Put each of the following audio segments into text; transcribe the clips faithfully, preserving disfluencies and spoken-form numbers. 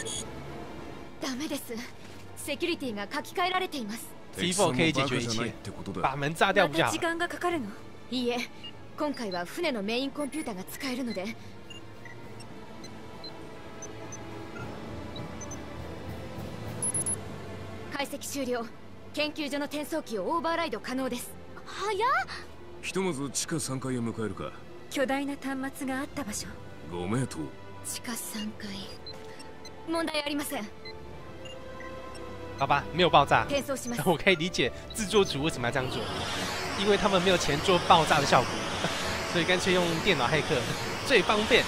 ダメです。セキュリティが書き換えられています。 T 四 可以解决一切，把門炸掉不就好？ 時間がかかるの？いいえ、今回は船のメインコンピューターが使えるので。解析終了。研究所の転送機をオーバーライド可能です。早っ。 ひとまず地下さんかいへ向かえるか。 巨大な端末があった場所。 ご名答。 地下さんかい。問題ありません。 好吧，没有爆炸， 転送します。 我可以理解制作组为什么要这样做，因为他们没有钱做爆炸的效果，所以干脆用电脑骇客最方便。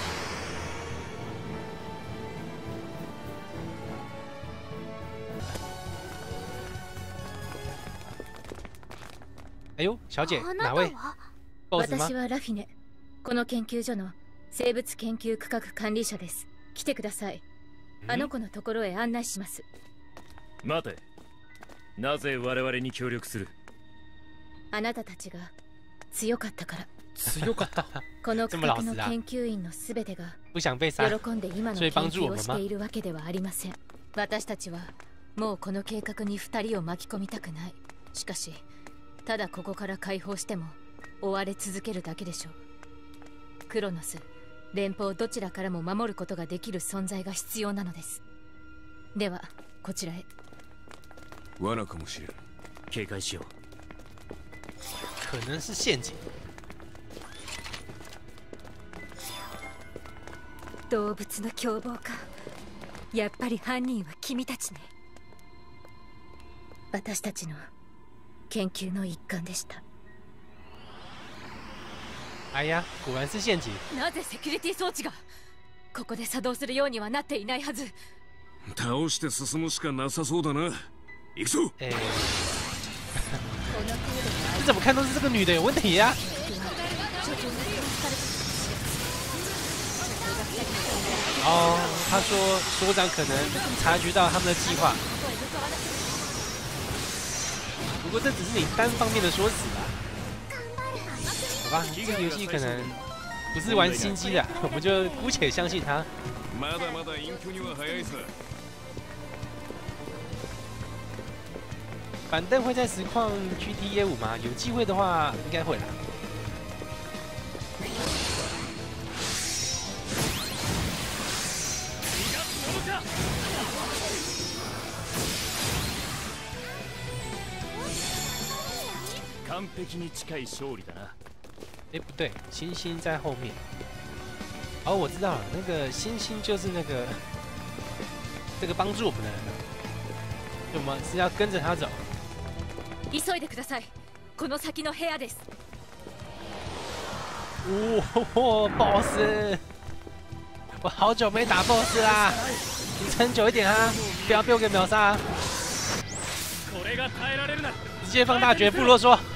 哎呦，小姐，哪位 ？boss 吗？ 私はラフィネ。この研究所の生物研究区画管理者です。来てください。あの子のところへ案内します。 待て。なぜ我々に協力する？ あなたたちが強かったから。 強かった。 この区画の研究員のすべてが喜んで今の研究をしているわけではありません。私たちはもうこの計画に二人を巻き込みたくない。しかしただここから解放しても追われ続けるだけでしょう。クロノス、連邦どちらからも守ることができる存在が必要なのです。ではこちらへ。 罠かもしれん。 警戒しよう。 可能是陷阱。 動物の凶暴か。やっぱり犯人は君たちね。私たちの研究の一環でした。 哎呀，果然是陷阱。 なぜセキュリティ装置がここで作動するようにはなっていないはず。 倒して進むしかなさそうだな。行くぞ。 哎，你怎么看都是这个女的有问题呀、啊？哦，他说所长可能察觉到他们的计划，不过这只是你单方面的说辞吧？好吧，这个游戏可能不是玩心机的，我们就姑且相信他。板凳会在实况 G T A 五吗？有机会的话，应该会啦。 完璧に近い勝利だな。 哎，不对，星星在后面。哦，我知道了，那个星星就是那个这个帮助我们的人，我们是要跟着他走。 急いでください。この先の部屋です。 哦 ，boss， 我好久没打 boss 啦，你撑久一点啊，不要被我给秒杀、啊。直接放大绝，不啰嗦。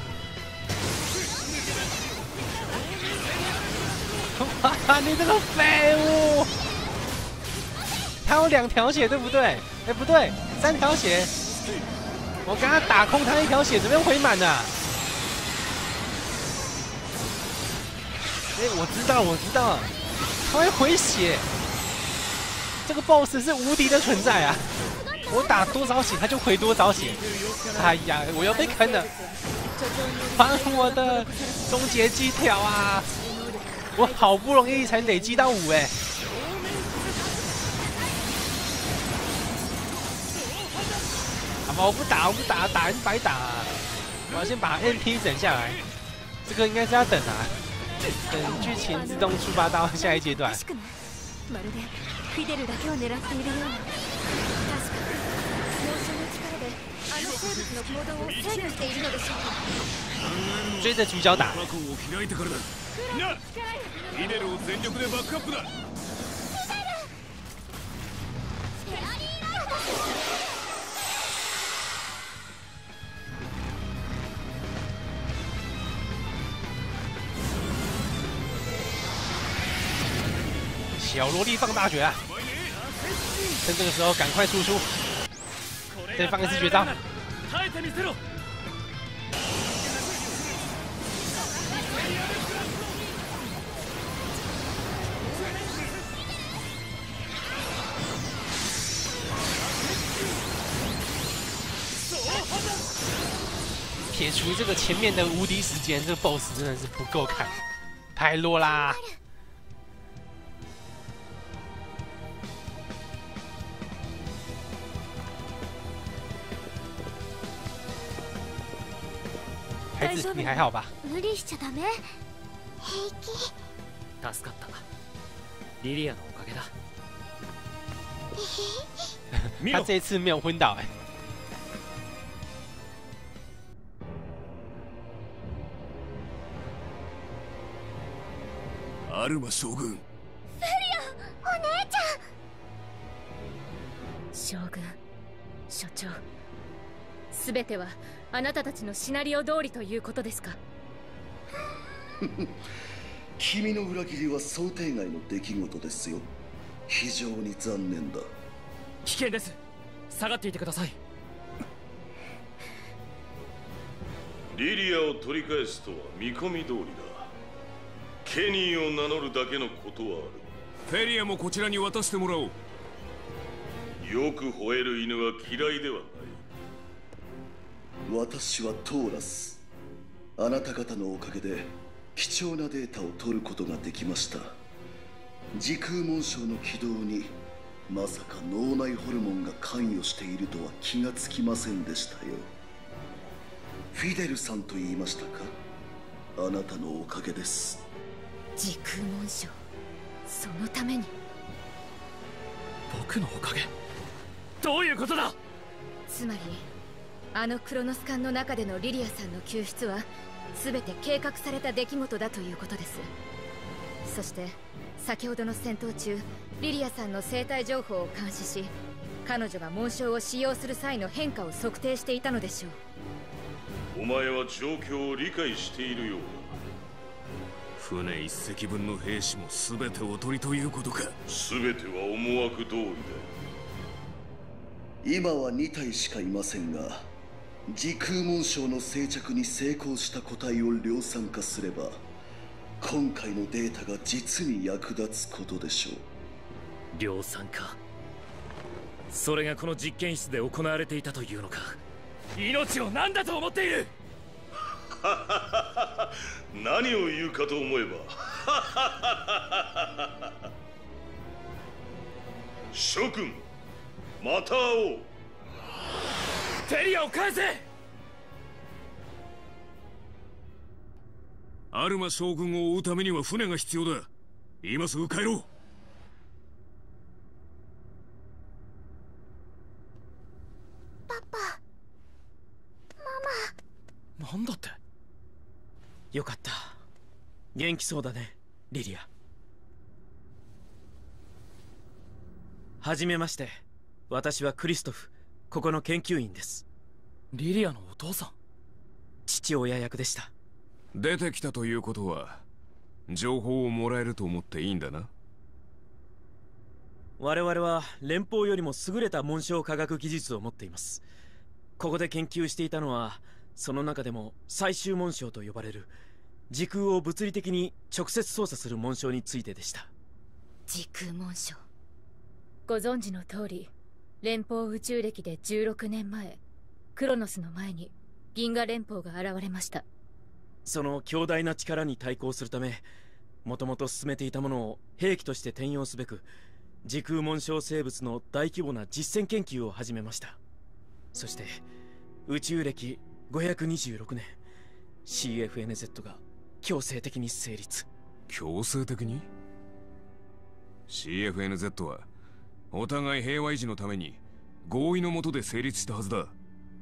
哈哈，你这个废物！他有两条血，对不对？哎，不对，三条血。我刚刚打空他一条血，怎么又回满了？哎，我知道，我知道，他会回血。这个 boss 是无敌的存在啊！我打多少血，他就回多少血。哎呀，我又被坑了！还我的终结技条啊！我好不容易才累积到五哎。好吧，我不打，我不打，打还是白打、啊。我要先把 N P 整下来，这个应该是要等啊，等剧情自动触发到下一阶段。追着主角打。小萝莉放大绝啊！趁这个时候赶快输出，再放一次绝招。 解除这个前面的无敌时间，这个 boss 真的是不够看，太弱啦。孩子，你还好吧？ 無理しちゃダメ。平気。 助かった。リリアのおかげだ。 他这一次没有昏倒哎。 アルマ将軍。 フェリア、お姉ちゃん。将軍、所長。すべてはあなたたちのシナリオ通りということですか？ 君の裏切りは想定外の出来事ですよ。非常に残念だ。 危険です。下がっていてください。 リリアを取り返すとは見込み通りだ。ケニーを名乗るだけのことはある。フェリアもこちらに渡してもらおう。よく吠える犬は嫌いではない。 私はトーラス。あなた方のおかげで貴重なデータを取ることができました。時空紋章の起動にまさか脳内ホルモンが関与しているとは気がつきませんでしたよ。フィデルさんと言いましたか？あなたのおかげです。 時空紋章、そのために僕のおかげ？どういうことだ？ つまりあのクロノス艦の中でのリリアさんの救出は全て計画された出来事だということです。そして先ほどの戦闘中、リリアさんの生体情報を監視し、彼女が紋章を使用する際の変化を測定していたのでしょう。お前は状況を理解しているようだ。船一隻分の兵士も全ておとりということか？全ては思惑通りだ。 今はに体しかいませんが、時空紋章の生着に成功した個体を量産化すれば、今回のデータが実に役立つことでしょう。 量産化、それがこの実験室で行われていたというのか。命を何だと思っている？ 何を言うかと思えば諸君、また会おう。 フェリアを返せ！ アルマ将軍を追うためには船が必要だ。今すぐ帰ろう。 パパ、ママ。なんだって？よかった。元気そうだね、リリア。はじめまして。私はクリストフ、ここの研究員です。リリアのお父さん？父親役でした。 出てきたということは情報をもらえると思っていいんだな。 我々は連邦よりも優れた紋章科学技術を持っています。ここで研究していたのは、その中でも最終紋章と呼ばれる時空を物理的に直接操作する紋章についてでした。 時空紋章、ご存知の通り連邦宇宙歴でじゅうろくねんまえ、クロノスの前に銀河連邦が現れました。 その強大な力に対抗するため、もともと進めていたものを兵器として転用すべく、時空紋章生物の大規模な実戦研究を始めました。そして宇宙歴ごひゃくにじゅうろくねん、シーエフエヌゼット が強制的に成立。 強制的に？ シーエフエヌゼット はお互い平和維持のために合意の下で成立したはずだ。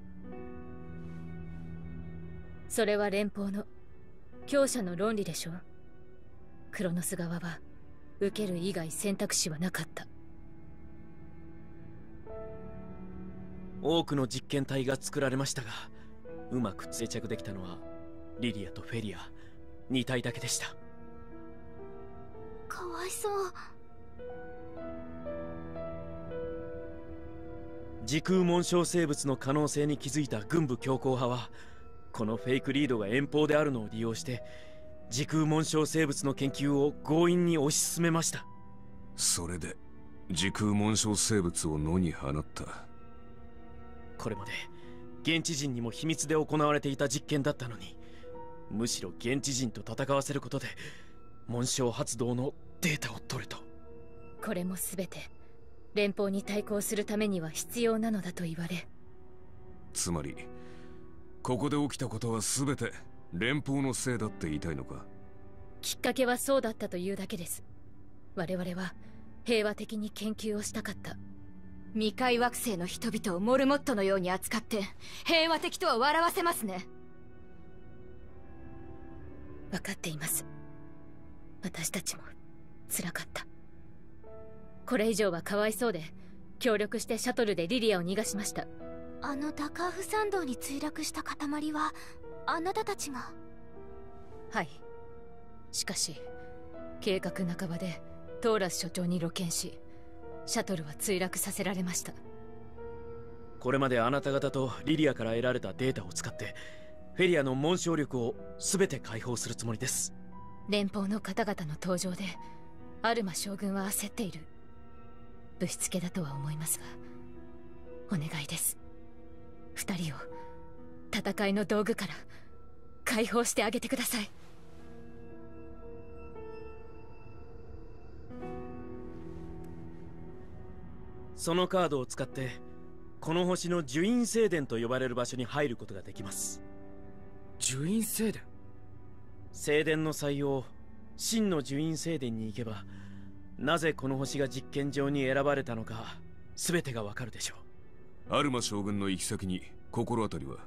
それは連邦の強者の論理でしょう。クロノス側は受ける以外選択肢はなかった。 多くの実験体が作られましたが、うまく定着できたのはリリアとフェリアに体だけでした。 かわいそう。 時空紋章生物の可能性に気づいた軍部強硬派は、このフェイクリードが遠方であるのを利用して時空紋章生物の研究を強引に推し進めました。 それで時空紋章生物を野に放った。 これまで現地人にも秘密で行われていた実験だったのに、むしろ現地人と戦わせることで紋章発動のデータを取ると。 これも全て連邦に対抗するためには必要なのだと言われ。 つまりここで起きたことは全て連邦のせいだって言いたいのか？ きっかけはそうだったというだけです。我々は平和的に研究をしたかった。未開惑星の人々をモルモットのように扱って平和的とは笑わせますね。分かっています。私たちも辛かった。これ以上はかわいそうで協力してシャトルでリリアを逃がしました。 あのダカーフ山道に墜落した塊はあなたたちが？ はい。しかし計画半ばでトーラス所長に露見し、シャトルは墜落させられました。 これまであなた方とリリアから得られたデータを使ってフェリアの紋章力を全て解放するつもりです。 連邦の方々の登場でアルマ将軍は焦っている。ぶしつけだとは思いますがお願いです。二人を戦いの道具から解放してあげてください。 そのカードを使ってこの星の呪印聖殿と呼ばれる場所に入ることができます。 呪印聖殿？ 聖殿の採用、真の呪印聖殿に行けばなぜこの星が実験場に選ばれたのか全てがわかるでしょう。アルマ将軍の行き先に心当たりは？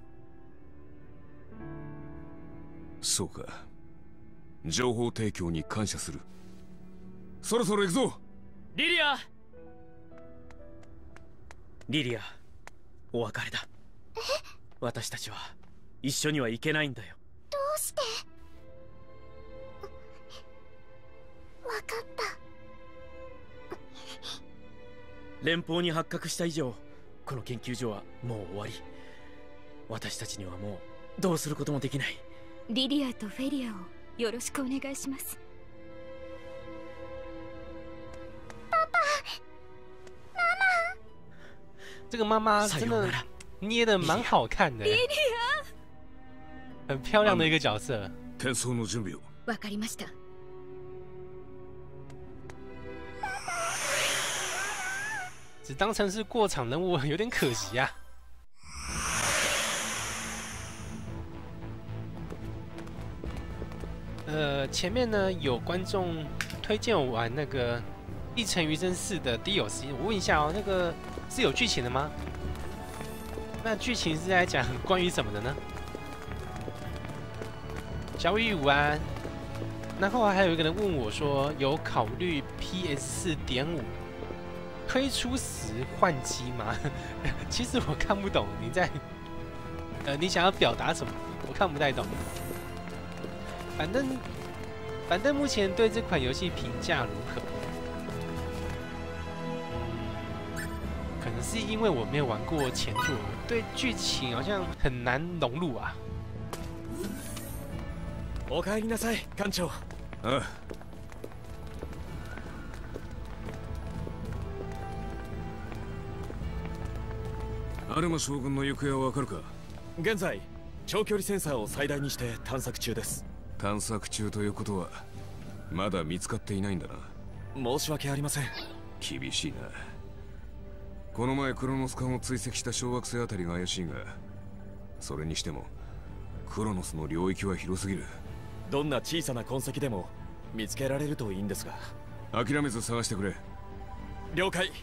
そうか、情報提供に感謝する。そろそろ行くぞ。 リリア！ リリア、お別れだ。 え？ 私たちは一緒には行けないんだよ。 どうして？わかった。 連邦に発覚した以上この研究所はもう終わり。私たちにはもうどうすることもできない。 リリアとフェリアをよろしくお願いします。パパ、妈妈。 这个妈妈真的捏得蛮好看的，很漂亮的一个角色。 転送の準備を。 わかりました。 只当成是过场人物，有点可惜啊。呃，前面呢有观众推荐我玩那个《一城余生四》的 D L C， 我问一下哦，那个是有剧情的吗？那剧情是在讲关于什么的呢？小雨午安。然后还有一个人问我说，有考虑 P S 四点五 推出时换机吗？其实我看不懂你在，呃，你想要表达什么？我看不太懂。反正，反正目前对这款游戏评价如何？嗯，可能是因为我没有玩过前作，对剧情好像很难融入啊。 おかえりなさい、艦長。 ああ。アルマ将軍の行方はわかるか？ 現在長距離センサーを最大にして探索中です。 探索中ということはまだ見つかっていないんだな。 申し訳ありません。 厳しいな。この前クロノス艦を追跡した小惑星あたりが怪しいが、それにしてもクロノスの領域は広すぎる。 どんな小さな痕跡でも見つけられるといいんですが。 諦めず探してくれ。 了解。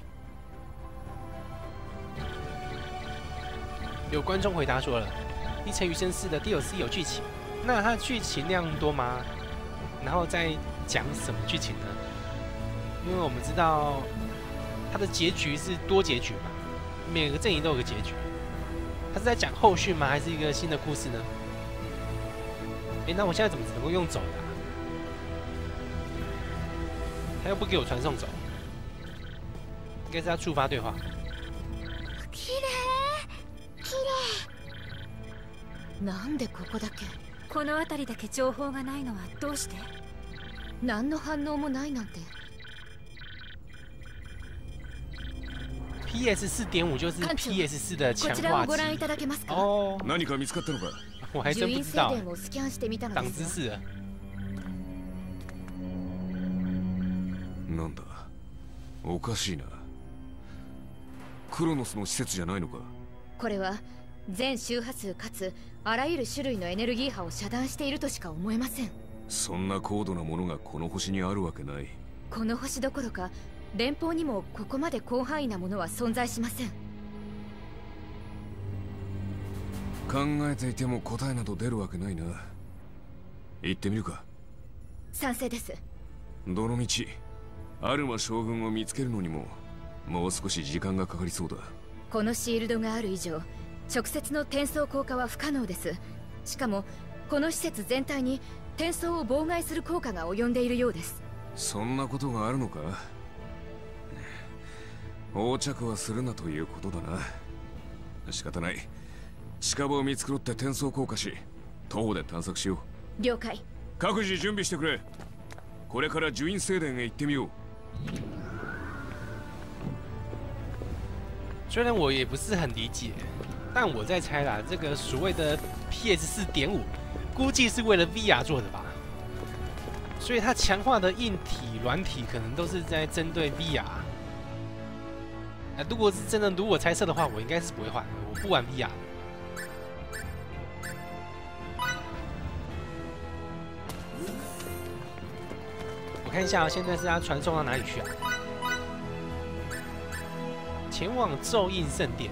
有观众回答说了，《一城余生四》的 D L C 有剧情，那它剧情量多吗？然后再讲什么剧情呢？因为我们知道它的结局是多结局嘛，每个阵营都有个结局。它是在讲后续吗？还是一个新的故事呢？哎，那我现在怎么只能够用走的啊？他又不给我传送走，应该是要触发对话。 きれい、きれい。なんでここだけ、この辺りだけ情報がないのはどうして？何の反応もないなんて。 P S 四点五就是 P S 四的强化机。哦， 何か見つかったのか？ 我还真不知道。长知识了。 なんだ？おかしいな。クロノスの施設じゃないのか？ これは全周波数かつあらゆる種類のエネルギー波を遮断しているとしか思えません。 そんな高度なものがこの星にあるわけない。 この星どころか連邦にもここまで広範囲なものは存在しません。 考えていても答えなど出るわけないな。行ってみるか。 賛成です。 どのみちアルマ将軍を見つけるのにももう少し時間がかかりそうだ。 このシールドがある以上直接の転送効果は不可能です。しかもこの施設全体に転送を妨害する効果が及んでいるようです。 そんなことがあるのか？横着はするなということだな。仕方ない。近場を見繕って転送降下し徒歩で探索しよう。了解。 各自準備してくれ。これから呪院聖殿へ行ってみよう。 虽然我也不是很理解，但我在猜啦，这个所谓的 P S 四点五，估计是为了 V R 做的吧。所以它强化的硬体、软体可能都是在针对 V R。啊，如果是真的如我猜测的话，我应该是不会换，我不玩 V R。我看一下、哦，现在是要传送到哪里去啊？前往咒印圣殿。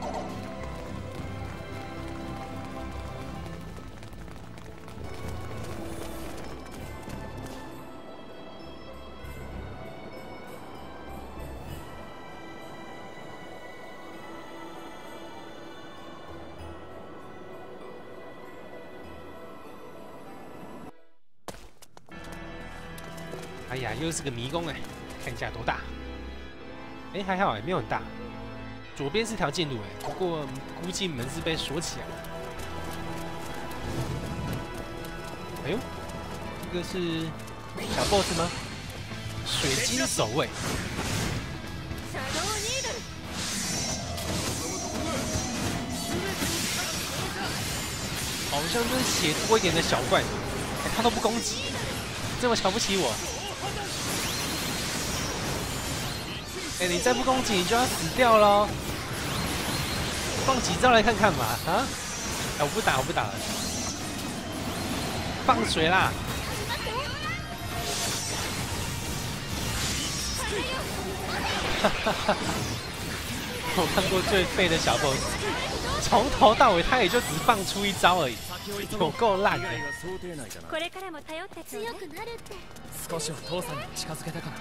哎呀，又是个迷宫哎，看一下多大。哎，还好哎，没有很大。左边是条近路哎，不过估计门是被锁起来了。哎呦，这个是小 boss 吗？水晶守卫。好像就是血多一点的小怪，哎，他都不攻击，这么瞧不起我。哎、欸，你再不攻击，你就要死掉喽！放几招来看看嘛，啊！哎、欸，我不打，我不打了，放水啦！哈哈哈！我看过最废的小 boss， 从头到尾他也就只放出一招而已，有够烂的。 少しは父さんに近づけたかな。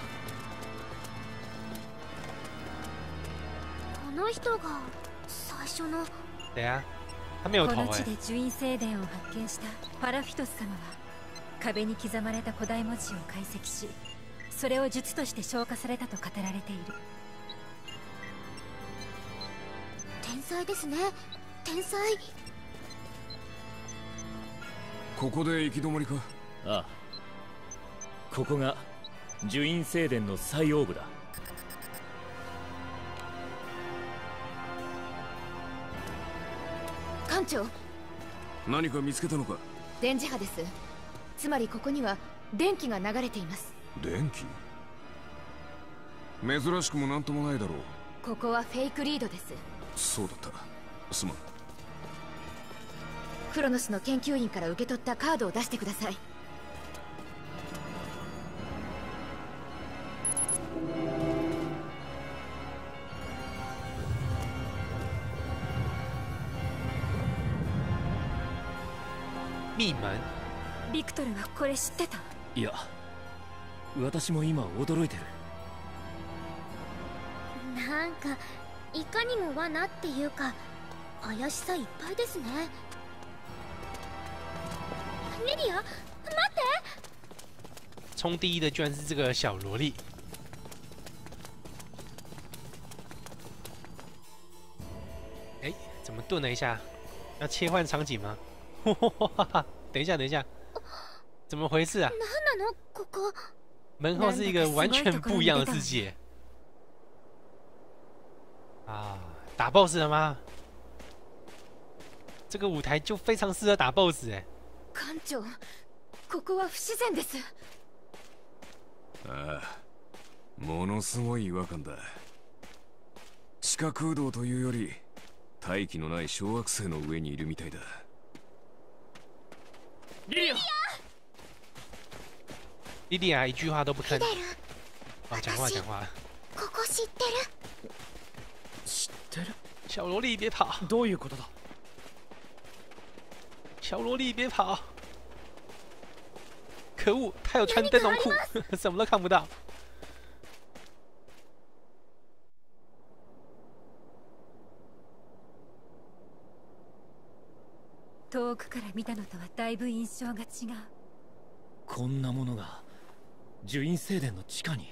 この人が最初の。 对啊，他没有头哎。 この地で呪院聖殿を発見したパラフィトス様は壁に刻まれた古代文字を解析し、それを術として消化されたと語られている。 天才ですね、天才。 ここで行き止まりか？ ああ、ここが呪院聖殿の最奥部だ。 艦長、 何か見つけたのか？ 電磁波です。つまりここには電気が流れています。 電気？珍しくもなんともないだろう。 ここはフェイクリードです。 そうだった。すまん。 クロノスの研究員から受け取ったカードを出してください。 密門。 ビクトルはこれ知ってた？ いや、私も今驚いてる。 なんかいかにも罠っていうか怪しさいっぱいですね。莉莉亚，待って！ 冲第一的居然是这个小萝莉。哎，怎么顿了一下？要切换场景吗？等一下，等一下，怎么回事啊？门后是一个完全不一样的世界。 啊，打 boss 了吗？这个舞台就非常适合打 boss 哎。 館長、ここは不自然です。 ああ、ものすごい違和感だ。地下空洞というより、大気のない小惑星の上にいるみたいだ。 リリア。 莉莉娅一句话都不吭。啊，讲话讲话。 ここ知ってる？ 知ってる？ 小萝莉别跑！ どういうことだ？ 小萝莉别跑！可恶，他有穿灯笼裤，什么都看不到。 遠くから見たのとはだいぶ印象が違う。 こんなものが呪院聖殿の地下に。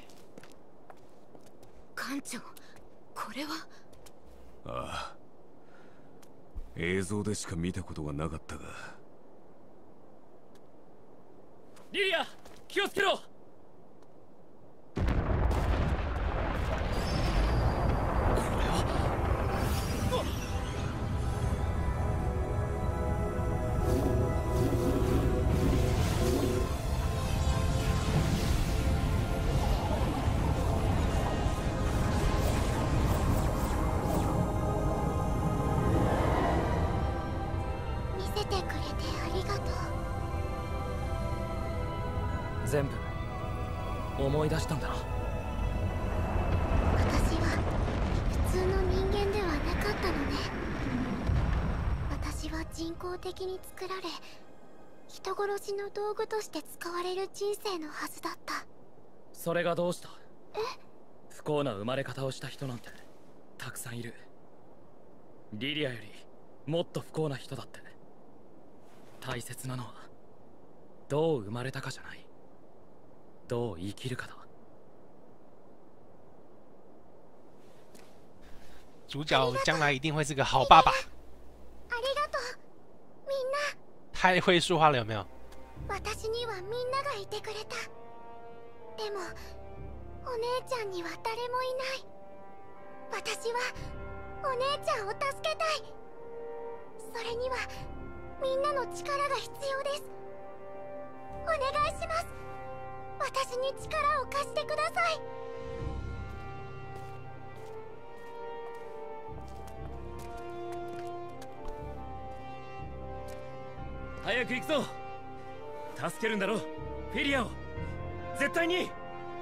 館長、これは。 ああ、映像でしか見たことがなかったが。 リリア、気をつけろ。全部思い出したんだな。 私は普通の人間ではなかったのね。私は人工的に作られ、人殺しの道具として使われる人生のはずだった。 それがどうした？ え？ 不幸な生まれ方をした人なんてたくさんいる。リリアよりもっと不幸な人だって。大切なのはどう生まれたかじゃない、どう生きるかだ。 主角将来一定会是个好爸爸。 ありがとう、みんな。 太会说话了，有没有？ 私にはみんながいてくれた。でもお姉ちゃんには誰もいない。私はお姉ちゃんを助けたい。それにはみんなの力が必要です。お願いします。私に力を貸してください。 早く行くぞ。助けるんだろ、フェリアを。絶対に。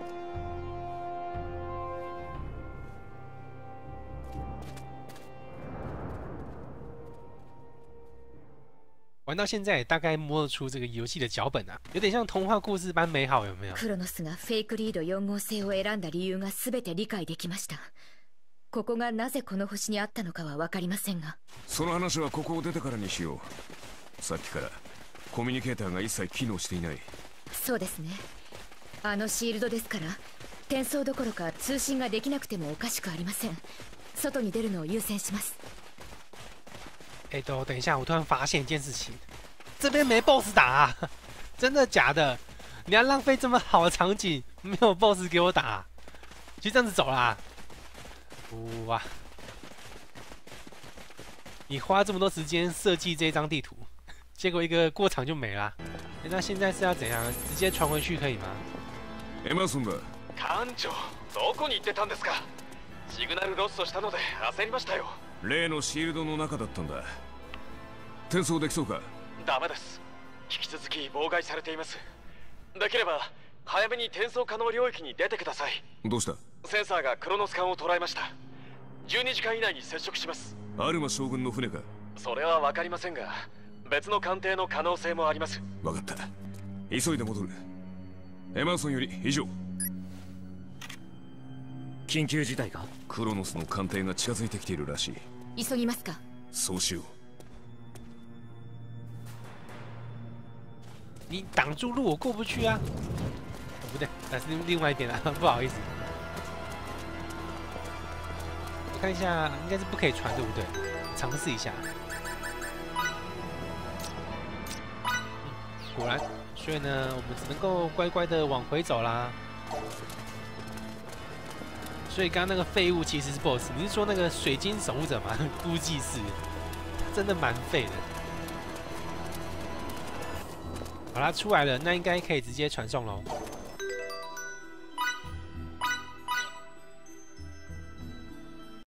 玩到现在，大概摸得出这个游戏的脚本啊，有点像童话故事般美好，有没有？ クロノスがフェイクリードよん号星を選んだ理由が全て理解できました。ここがなぜこの星にあったのかは分かりませんが、 その話はここを出てからにしよう。さっきからコミュニケーターが一切機能していない。 そうですね。あのシールドですから転送どころか通信ができなくてもおかしくありません。外に出るのを優先します。 哎，等等一下，我突然发现一件事情，这边没 boss 打、啊，真的假的？你要浪费这么好的场景，没有 boss 给我打、啊，就这样子走啦？哇！你花这么多时间设计这张地图，结果一个过场就没了。那现在是要怎样？直接传回去可以吗？ エマソンだ。 艦長、どこに行ってたんですか？シグナルロストしたので焦りましたよ。 例のシールドの中だったんだ。転送できそうか？ ダメです。引き続き妨害されています。できれば早めに転送可能領域に出てください。 どうした？ センサーがクロノス艦を捉えました。じゅうにじかん以内に接触します。 アルマ将軍の船か？ それは分かりませんが、別の艦艇の可能性もあります。 分かった。急いで戻る。エマーソンより以上。 緊急事態か？ クロノスの艦艇が近づいてきているらしい。 急ぎますか？ そうしよう。 你挡住路，我过不去啊！哦、不对，那是另外一边啊，不好意思。我看一下，应该是不可以传，对不对？尝试一下。嗯、果然，所以呢，我们只能够乖乖的往回走啦。 所以刚刚那个废物其实是 B O S S。你是说那个水晶守护者吗？都祭司，他真的蛮废的。好啦，出来了，那应该可以直接传送喽。